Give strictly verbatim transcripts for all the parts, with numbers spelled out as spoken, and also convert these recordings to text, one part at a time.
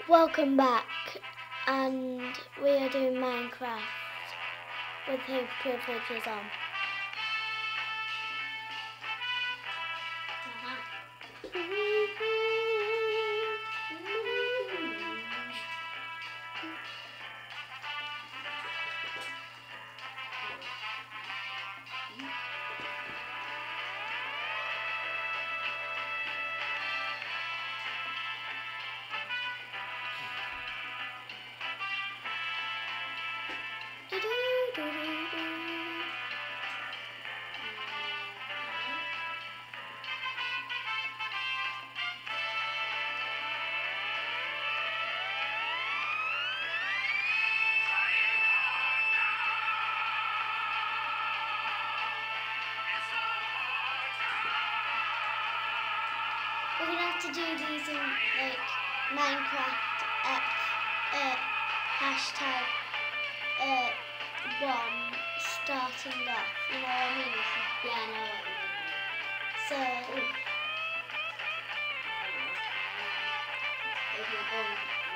Welcome back, and we are doing Minecraft with who privileges on. We're gonna have to do these in like Minecraft at uh, hashtag uh, one starting off. You know what I mean? Yeah, I know what you mean. So If you're going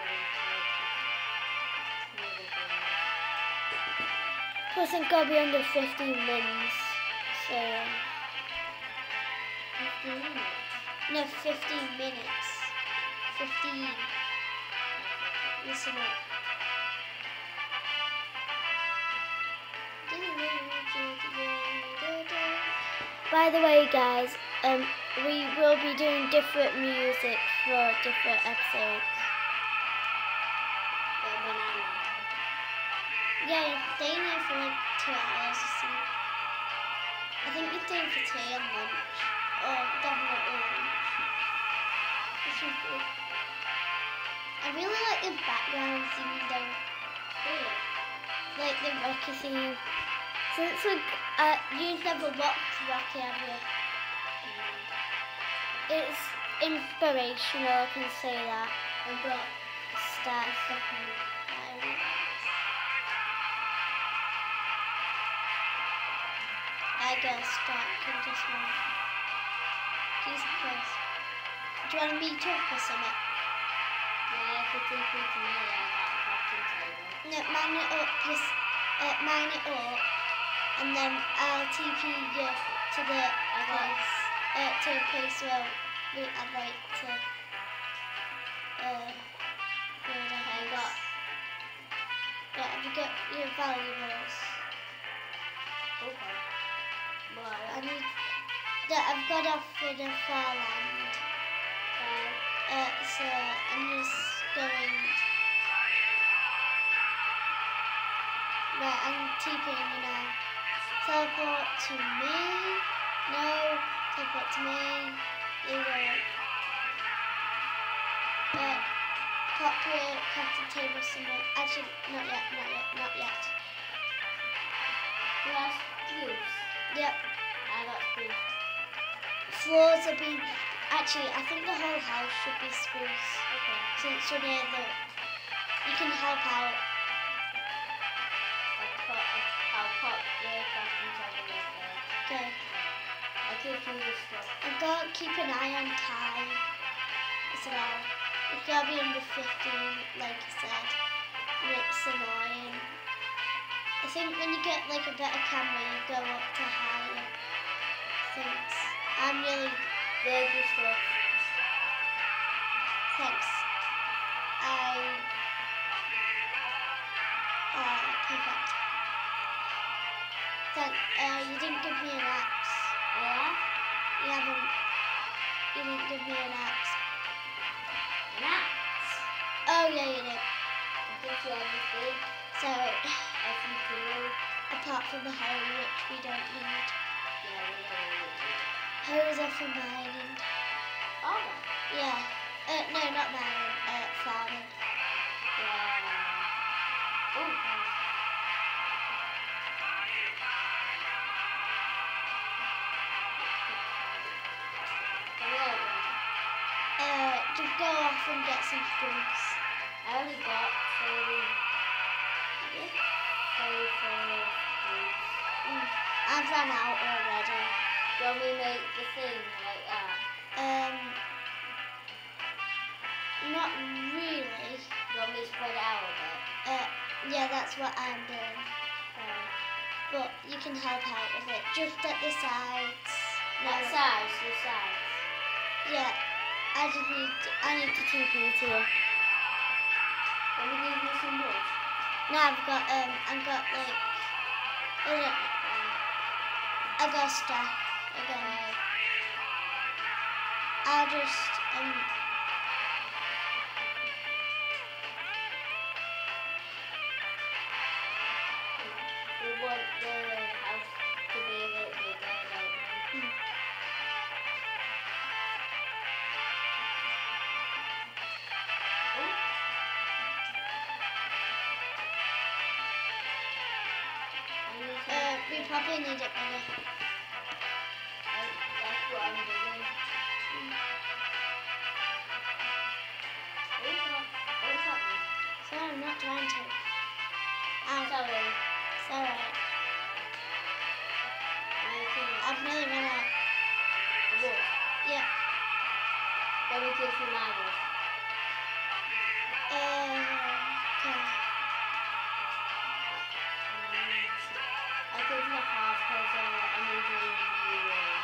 plus I'm gonna be under fifteen wins. So fifteen minutes. no, fifteen minutes. Fifteen. Listen up. By the way, guys, um, we will be doing different music for different episodes. Yeah, banana. Yeah, you're staying here for like two hours or something. I think you're staying for tea and lunch. Or definitely lunch. This is good. I really like the background theme though. Really? Like the Rocky theme. Since like uh, you've never watched Rocky, have you? It's inspirational, I can say that. I've got Start second. I gotta start can just one. Jesus Christ. Do you want to meet up or something? Yeah, if it's equal to me, I got a crafting table. No, mine it up, just uh, mine it up, and then I'll T P you to the place, uh, to a place where we, I'd like to, uh, build a I house. got Yeah, have you got your valuables? okay. Well, I need, that I've got off in a farmland, uh, so I'm just going, right, I'm TPing you now. Teleport to me, no, teleport to me, there you go. Uh, pop your crafting table somewhere, actually, not yet, not yet, not yet. who has juice? Yep. I got juice. Floors have been, actually, I think the whole house should be spruce. Okay. Since you're near the, you can help out. I'll put, I'll put the crafting table up there. Okay. I'll give you this stuff. I've got to keep an eye on time as well. You've got to be under fifteen, like I said. And it's annoying. I think when you get like a better camera, you go up to higher things. I'm really, There's your stuff. thanks. I, uh, perfect. Thank, uh, you didn't give me an axe. Yeah? You haven't, you didn't give me an axe. An axe. Oh yeah, you did. I'll give you everything. So, Every tool. apart from the hoe, which we don't need. Yeah, we don't need it. Hoes are for mining. All right. Yeah. Uh, no, not mining. Uh, farming. Yeah. Oh, nice. Uh, just go off and get some spruce. I only got thirty, thirty-four fruits. Mm. I've run out already. Do you want me to make the thing like that? Um, not really. that's what I'm doing. Uh, But you can help out with it. Just at the sides. No. that size, the size. Yeah. I just need to, I need to keep you here. Let me give you some wood. No, I've got um I've got like I don't I got stuff again. Okay. I'll just um We want the house to be a bit bigger, don't we? hmm. Oh. I need some- uh we probably need it bigger. I- That's what I'm doing. What's that? What's happening? So I'm not trying to. Ow, Sorry. it's alright. Making I've nearly run out. wood. Yeah. Let me give you my wood. Uh, okay. I give you half because uh, I'm using you. Uh,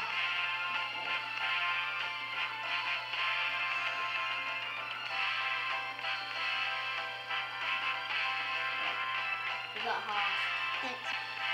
you got half. Thanks.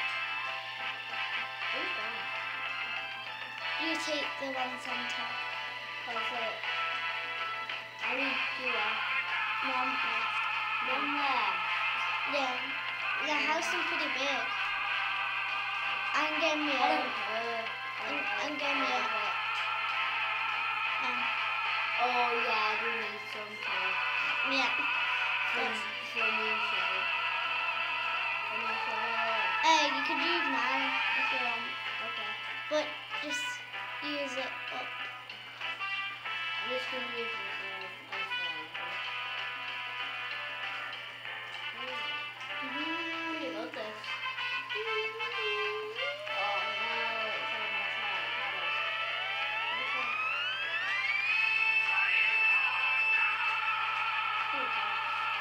Who's that? You take the one center. Because uh, I need you uh, Mom left. one there. Yeah. The house is pretty big. And give me I a don't care. I don't And- care. and give me I a- love it. um Oh yeah, I do need some too. yeah. From, Yes. from you, Shay. From you, Shay. Uh, you could use mine if you want, Okay. but just use it up. I'm just gonna use this one. I love this. Oh, now it's on my side. Okay. Ooh, gosh.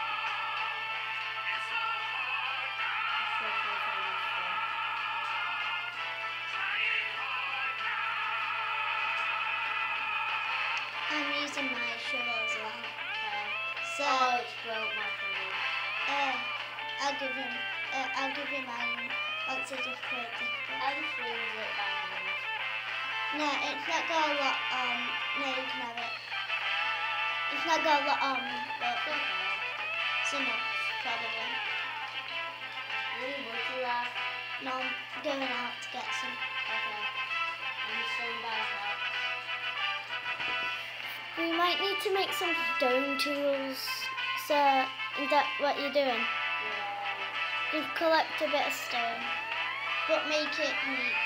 So close on this one. I'm using my shovel as well. Okay. So Oh, it's broke my finger. uh, I'll give him. Uh, I'll give you mine once I just put it different. I just use it by hand. No, it's not got a lot on. No, you can have it. It's not got a lot on, but It's okay. it's enough probably. How many wood do you have? No, I'm going out to get some. Okay. I'm staying by the house. We might need to make some stone tools. So, is that what you're doing? Yeah. Just collect a bit of stone, but make it neat.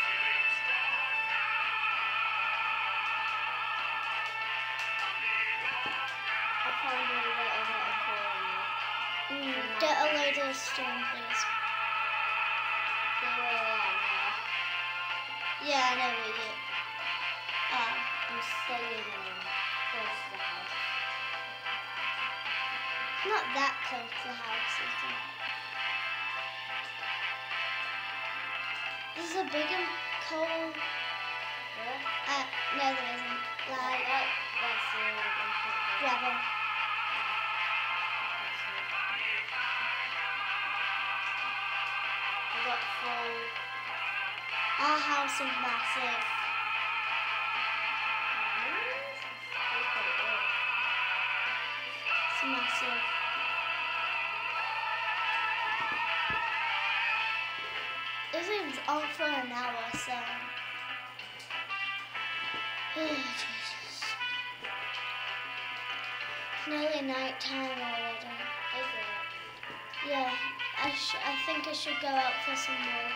I found a little bit of corner. Mm, get a load of stone, please. See where I am now. Yeah, I know where you are. I'm staying um, close to the house. Not that close to the house, is it? This is a big and cold. Where? Uh, no, there isn't. Like, Like, that, that's the uh, gravel. I got full. Our house is massive. It's massive. This is on for an hour, so. Oh, Jesus. It's nearly night time already. Is it? Yeah, I, sh- I think I should go out for some wool.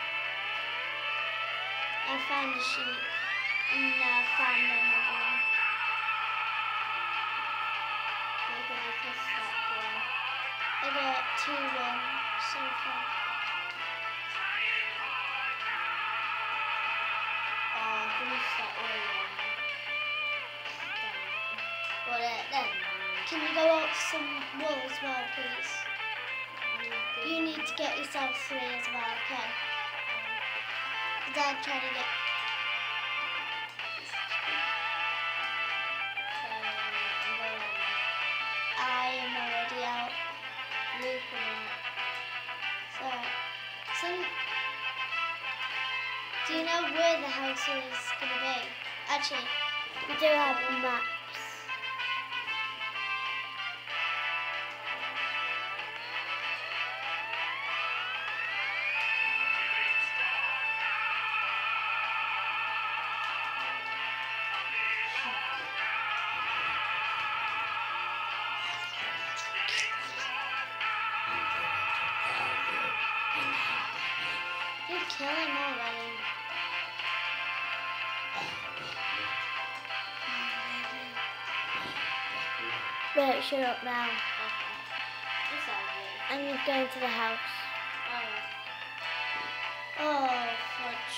I found a sheep and I found another one. Maybe I can stop one. I got two wool so far. Oh, I'm gonna stop one. Well, uh, then. Can you go out for some wool as well, please? I'm you need to get yourself three as well, okay? Dad trying to get. I am already out. So, so, do you know where the house is going to be? Actually, we do have maps. You're killing already. Wait, shut up now. And you're going to the house. Oh, fudge.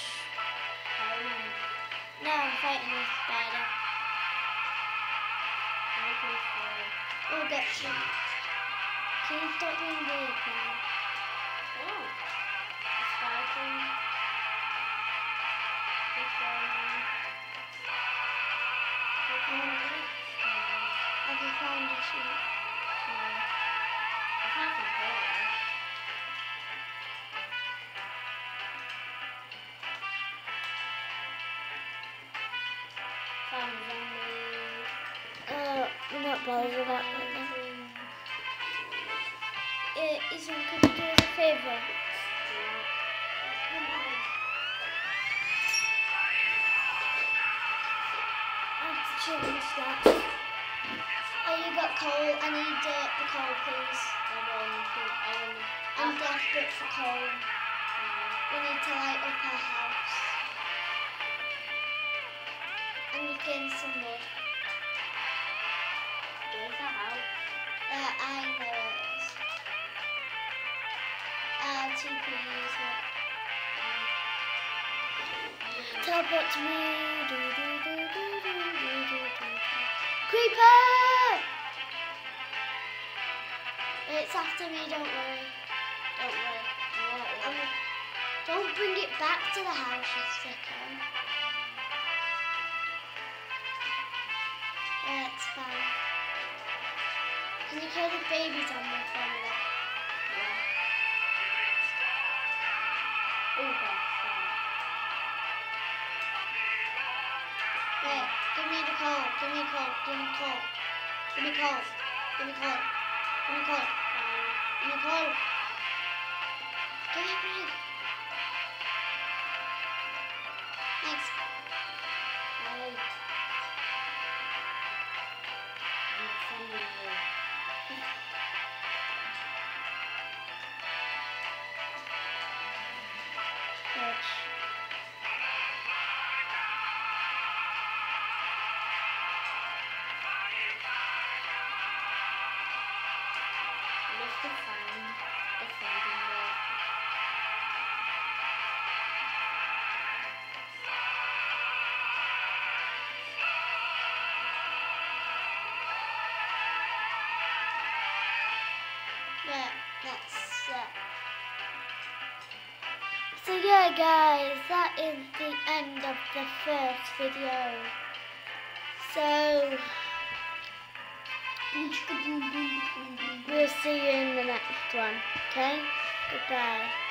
No, I'm fighting this spider. We'll get you. Can you stop being weird now? Oh, the spider. Have you found a sheep? I found some gold. Found zombies. Uh, we're not bothered about that now. Uh, Ethan, could you do us a favour? I have to change that. Oh, you got coal. I need uh, the coal, please. I want to. I want to. I'm desperate for coal. We need to light up our house. And we getting some wood. Where's the house? Uh, I know it is. Uh, T P is it. Teleport to me. Do, do, do, do, do, do, do, do. Creeper! It's after me, don't worry. Don't worry. Um, don't bring it back to the house, you sicko. Yeah, it's fine. Can you kill the babies on my phone? Yeah. Oh, God. Wait, give me the coal. Give me coal. Give me coal. Give me coal. Give me coal. Give me coal. Give me coal. Give it me. Thanks. Hey. I'm sending you. Bitch. Just to find the sending you. Yeah, that's that. So yeah guys, that is the end of the first video. So we'll see you in the next one. Okay? Goodbye.